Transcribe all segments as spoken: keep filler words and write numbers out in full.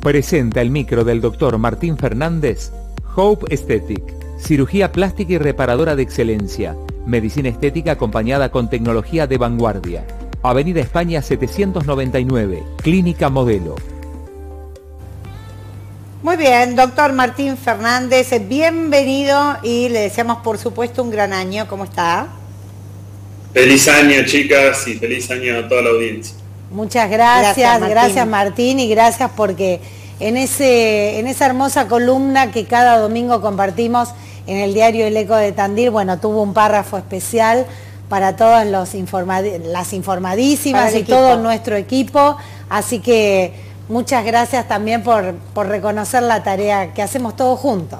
Presenta el micro del doctor Martín Fernández, Hope Aesthetic, cirugía plástica y reparadora de excelencia, medicina estética acompañada con tecnología de vanguardia. Avenida España setecientos noventa y nueve, Clínica Modelo. Muy bien, doctor Martín Fernández, bienvenido y le deseamos por supuesto un gran año. ¿Cómo está? Feliz año, chicas, y feliz año a toda la audiencia. Muchas gracias, gracias Martín, gracias, Martín y gracias porque en, ese, en esa hermosa columna que cada domingo compartimos en el diario El Eco de Tandil, bueno, tuvo un párrafo especial para todas los informa las informadísimas y equipo. Todo nuestro equipo, así que muchas gracias también por, por reconocer la tarea que hacemos todos juntos.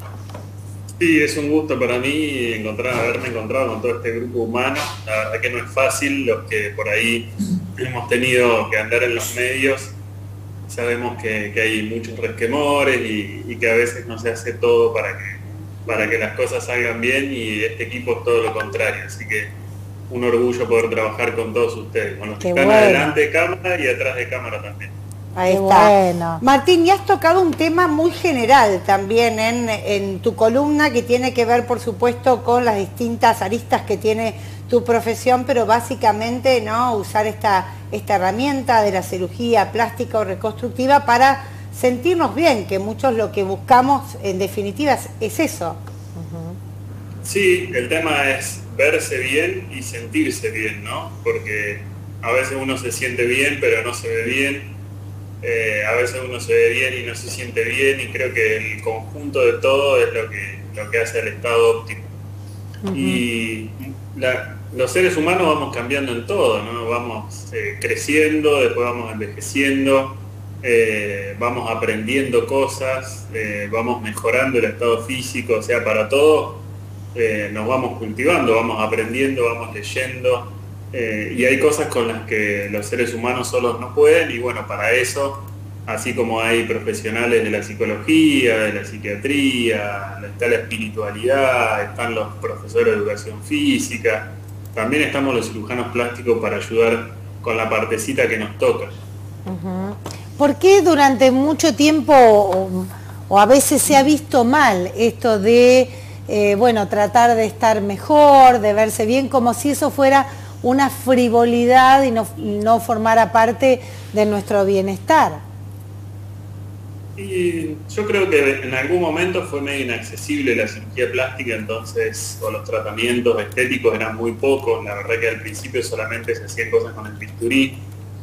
Sí, es un gusto para mí encontrar, haberme encontrado con todo este grupo humano. La verdad que no es fácil, los que por ahí hemos tenido que andar en los medios, sabemos que, que hay muchos resquemores y, y que a veces no se hace todo para que, para que las cosas salgan bien, y este equipo es todo lo contrario, así que un orgullo poder trabajar con todos ustedes, con los que están adelante de cámara y atrás de cámara también. Ahí está. Bueno. Martín, y has tocado un tema muy general también en, en tu columna, que tiene que ver, por supuesto, con las distintas aristas que tiene tu profesión, pero básicamente, ¿no?, usar esta, esta herramienta de la cirugía plástica o reconstructiva para sentirnos bien, que muchos lo que buscamos, en definitiva, es eso. Uh-huh. Sí, el tema es verse bien y sentirse bien, ¿no? Porque a veces uno se siente bien, pero no se ve bien. Eh, a veces uno se ve bien y no se siente bien, y creo que el conjunto de todo es lo que, lo que hace el estado óptimo. Uh-huh. Y la, los seres humanos vamos cambiando en todo, ¿no? Vamos eh, creciendo, después vamos envejeciendo, eh, vamos aprendiendo cosas, eh, vamos mejorando el estado físico, o sea, para todo eh, nos vamos cultivando, vamos aprendiendo, vamos leyendo. Eh, y hay cosas con las que los seres humanos solos no pueden, y bueno, para eso, así como hay profesionales de la psicología, de la psiquiatría, está la espiritualidad, están los profesores de educación física, también estamos los cirujanos plásticos para ayudar con la partecita que nos toca. Uh-huh. ¿Por qué durante mucho tiempo o, o a veces se ha visto mal esto de, eh, bueno, tratar de estar mejor, de verse bien, como si eso fuera una frivolidad y no, no formara parte de nuestro bienestar? Y yo creo que en algún momento fue medio inaccesible la cirugía plástica, entonces, o los tratamientos estéticos eran muy pocos. La verdad que al principio solamente se hacían cosas con el bisturí,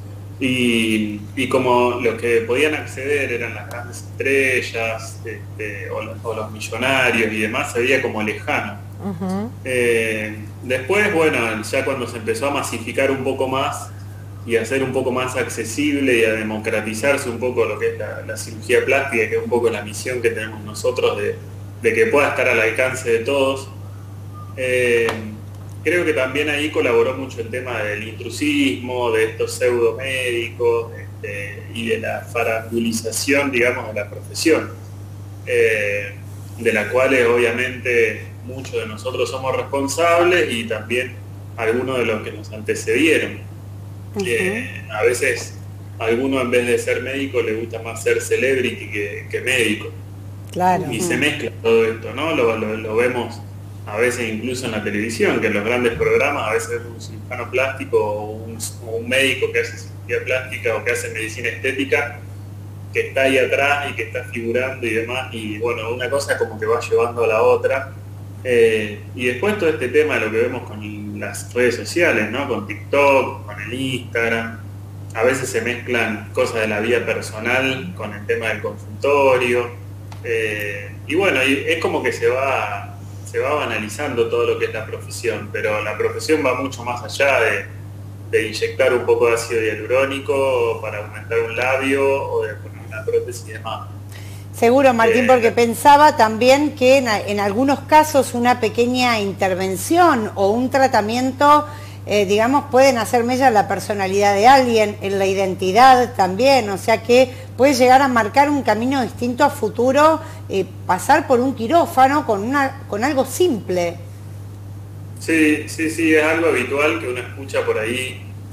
y, y como los que podían acceder eran las grandes estrellas, este, o, los, o los millonarios y demás, se veía como lejano. Uh-huh. eh, después, bueno, ya cuando se empezó a masificar un poco más y a hacer un poco más accesible y a democratizarse un poco lo que es la, la cirugía plástica, que es un poco la misión que tenemos nosotros de, de que pueda estar al alcance de todos, eh, creo que también ahí colaboró mucho el tema del intrusismo, de estos pseudomédicos, este, y de la farandulización, digamos, de la profesión, eh, de la cual obviamente muchos de nosotros somos responsables, y también algunos de los que nos antecedieron. Uh-huh. eh, a veces a alguno, en vez de ser médico, le gusta más ser celebrity que, que médico. Claro. Y uh-huh. se mezcla todo esto, ¿no? Lo, lo, lo vemos a veces incluso en la televisión, que en los grandes programas a veces es un cirujano plástico o un, o un médico que hace cirugía plástica o que hace medicina estética, que está ahí atrás y que está figurando y demás, y bueno, una cosa como que va llevando a la otra. Eh, y después todo este tema de lo que vemos con las redes sociales, ¿no? Con TikTok, con el Instagram, a veces se mezclan cosas de la vida personal con el tema del consultorio, eh, y bueno, y es como que se va, se va banalizando todo lo que es la profesión, pero la profesión va mucho más allá de, de inyectar un poco de ácido hialurónico para aumentar un labio o de poner una prótesis y demás. Seguro, Martín, porque pensaba también que en, en algunos casos una pequeña intervención o un tratamiento, eh, digamos, pueden hacer mella en la personalidad de alguien, en la identidad también, o sea que puede llegar a marcar un camino distinto a futuro, eh, pasar por un quirófano con, una, con algo simple. Sí, sí, sí, es algo habitual que uno escucha por ahí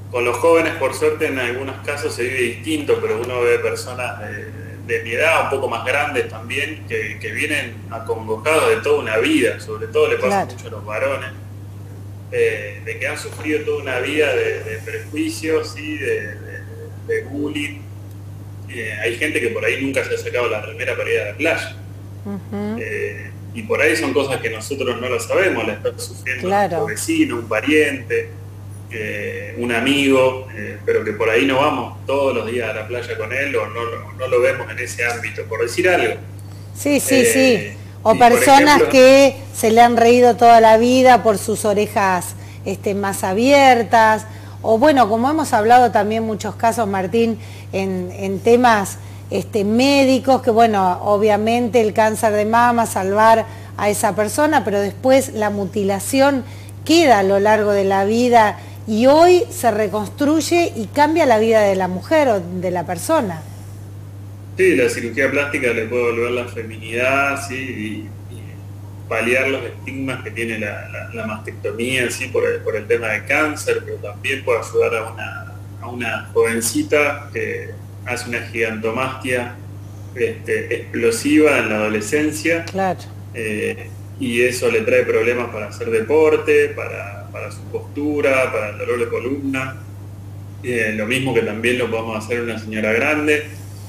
con los jóvenes, por suerte, en algunos casos se vive distinto, pero uno ve personas de, de mi edad, un poco más grandes también, que, que vienen acongojados de toda una vida, sobre todo le pasa claro. mucho a los varones, eh, de que han sufrido toda una vida de, de prejuicios y de, de, de bullying. Eh, hay gente que por ahí nunca se ha sacado la remera para ir a la playa. Uh-huh. eh, y por ahí son cosas que nosotros no lo sabemos, la está sufriendo claro. un vecino, un pariente, eh, un amigo, eh, pero que por ahí no vamos todos los días a la playa con él o no, no, no lo vemos en ese ámbito, por decir algo. Sí, sí, eh, sí. O personas ejemplo, que se le han reído toda la vida por sus orejas este, más abiertas. O bueno, como hemos hablado también muchos casos, Martín, en, en temas este, médicos, que bueno, obviamente el cáncer de mama, salvar a esa persona, pero después la mutilación queda a lo largo de la vida y hoy se reconstruye y cambia la vida de la mujer o de la persona. Sí, la cirugía plástica le puede volver la feminidad, sí, y, y paliar los estigmas que tiene la, la, la mastectomía, sí, por el, por el tema de cáncer, pero también puede ayudar a una, a una jovencita que hace una gigantomastia este, explosiva en la adolescencia. Claro. Eh, y eso le trae problemas para hacer deporte, para, para su postura, para el dolor de columna. Eh, lo mismo que también lo podemos hacer una señora grande.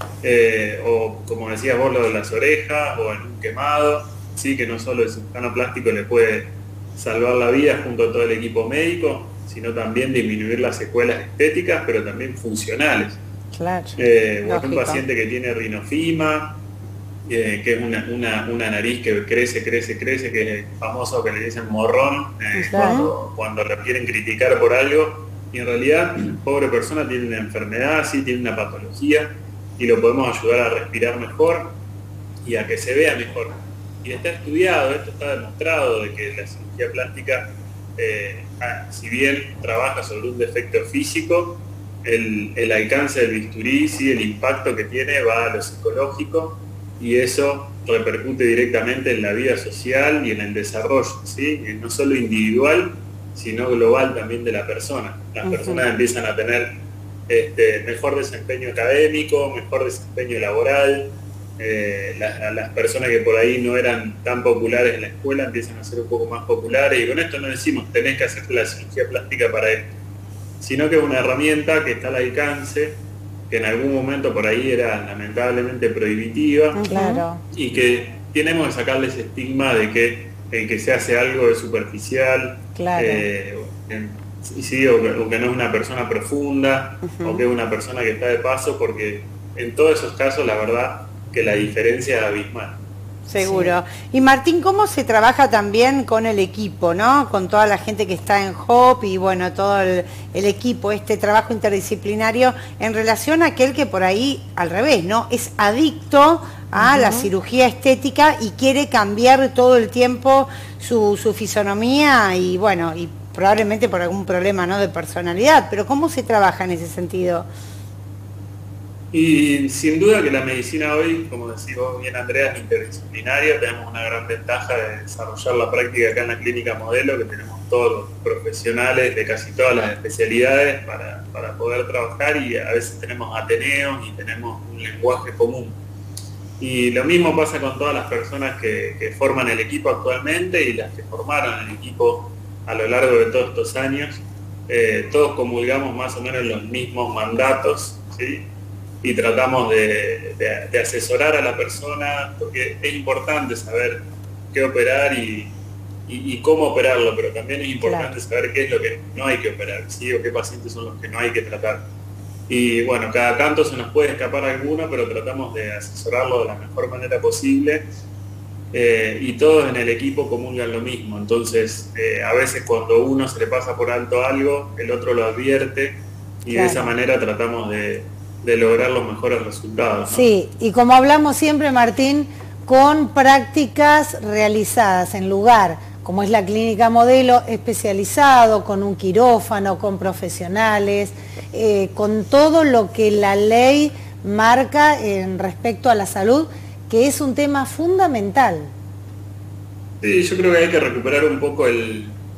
Eh, o como decías vos, lo de las orejas o en un quemado, sí, que no solo el cirujano plástico le puede salvar la vida junto a todo el equipo médico, sino también disminuir las secuelas estéticas, pero también funcionales. Claro. Eh, o un paciente que tiene rinofima, eh, que es una, una, una nariz que crece, crece, crece, que es famoso que le dicen morrón, eh, claro. cuando, cuando lo quieren criticar por algo, y en realidad, pobre persona tiene una enfermedad, sí, tiene una patología, y lo podemos ayudar a respirar mejor y a que se vea mejor. Y está estudiado, esto está demostrado, de que la cirugía plástica, eh, si bien trabaja sobre un defecto físico, el, el alcance del bisturí, sí, el impacto que tiene va a lo psicológico y eso repercute directamente en la vida social y en el desarrollo, ¿sí? No solo individual, sino global también de la persona. Las uh-huh. personas empiezan a tener Este, mejor desempeño académico, mejor desempeño laboral, eh, las, las personas que por ahí no eran tan populares en la escuela empiezan a ser un poco más populares, y con esto no decimos tenés que hacer la cirugía plástica para esto, sino que es una herramienta que está al alcance, que en algún momento por ahí era lamentablemente prohibitiva, claro. y que tenemos que sacarle ese estigma de que el que se hace algo es superficial, claro. eh, en, Y sí, o que, o que no es una persona profunda, uh-huh. o que es una persona que está de paso, porque en todos esos casos la verdad que la diferencia es abismal. Seguro. Sí. Y Martín, ¿cómo se trabaja también con el equipo, ¿no? Con toda la gente que está en Hope y bueno, todo el, el equipo, este trabajo interdisciplinario en relación a aquel que por ahí, al revés, ¿no? Es adicto a uh-huh. la cirugía estética y quiere cambiar todo el tiempo su, su fisonomía y bueno, y probablemente por algún problema, ¿no?, de personalidad, pero ¿cómo se trabaja en ese sentido? Y sin duda que la medicina hoy, como decís vos bien, Andrea, es interdisciplinaria. Tenemos una gran ventaja de desarrollar la práctica acá en la clínica Modelo, que tenemos todos los profesionales de casi todas las especialidades para, para poder trabajar, y a veces tenemos ateneos y tenemos un lenguaje común. Y lo mismo pasa con todas las personas que, que forman el equipo actualmente y las que formaron el equipo a lo largo de todos estos años. Eh, todos comulgamos más o menos los mismos mandatos, ¿sí? Y tratamos de, de, de asesorar a la persona, porque es importante saber qué operar y, y, y cómo operarlo, pero también es importante claro. saber qué es lo que no hay que operar, ¿sí? O qué pacientes son los que no hay que tratar. Y bueno, cada tanto se nos puede escapar alguno, pero tratamos de asesorarlo de la mejor manera posible. Eh, y todos en el equipo comulgan lo mismo, entonces eh, a veces cuando uno se le pasa por alto algo, el otro lo advierte y claro. de esa manera tratamos de, de lograr los mejores resultados, ¿no? Sí, y como hablamos siempre, Martín, con prácticas realizadas en lugar, como es la clínica Modelo, especializado, con un quirófano, con profesionales, eh, con todo lo que la ley marca en respecto a la salud, que es un tema fundamental. Sí, yo creo que hay que recuperar un poco el,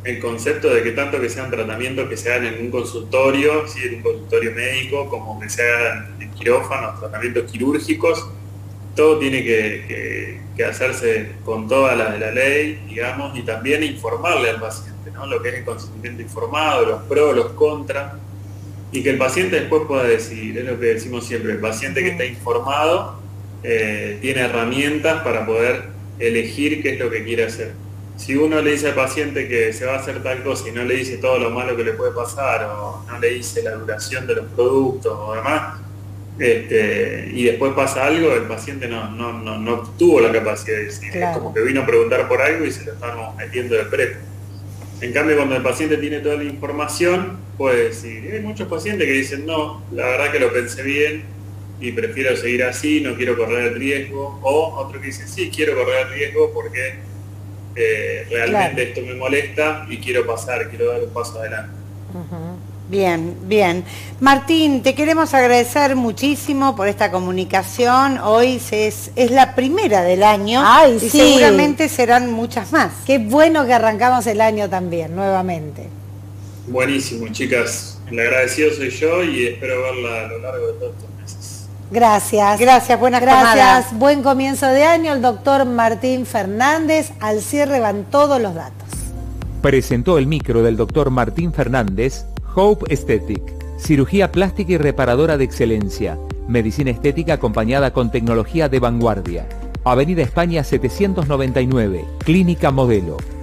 el concepto de que tanto que sean tratamientos que se hagan en un consultorio, ¿sí? En un consultorio médico, como que se hagan en quirófanos, tratamientos quirúrgicos, todo tiene que, que, que hacerse con toda la de la ley, digamos, y también informarle al paciente, ¿no? Lo que es el consentimiento informado, los pros, los contras, y que el paciente después pueda decidir. Es lo que decimos siempre, el paciente que está informado eh, tiene herramientas para poder elegir qué es lo que quiere hacer. Si uno le dice al paciente que se va a hacer tal cosa y no le dice todo lo malo que le puede pasar, o no le dice la duración de los productos o demás, este, y después pasa algo, el paciente no, no, no, no tuvo la capacidad de decir. Claro. Es como que vino a preguntar por algo y se lo estamos metiendo de prepo. En cambio, cuando el paciente tiene toda la información, puede decir. Hay muchos pacientes que dicen, no, la verdad que lo pensé bien y prefiero seguir así, no quiero correr el riesgo. O otro que dice, sí, quiero correr el riesgo porque eh, realmente claro. esto me molesta y quiero pasar, quiero dar un paso adelante. Uh-huh. Bien, bien. Martín, te queremos agradecer muchísimo por esta comunicación. Hoy es, es la primera del año. Ay, y sí. seguramente serán muchas más. Qué bueno que arrancamos el año también, nuevamente. Buenísimo, chicas. El agradecido soy yo y espero verla a lo largo de todos estos meses. Gracias. Gracias, buenas Gracias. Tomadas. Buen comienzo de año. El doctor Martín Fernández. Al cierre van todos los datos. Presentó el micro del doctor Martín Fernández, Hope Aesthetic, cirugía plástica y reparadora de excelencia, medicina estética acompañada con tecnología de vanguardia. Avenida España setecientos noventa y nueve, Clínica Modelo.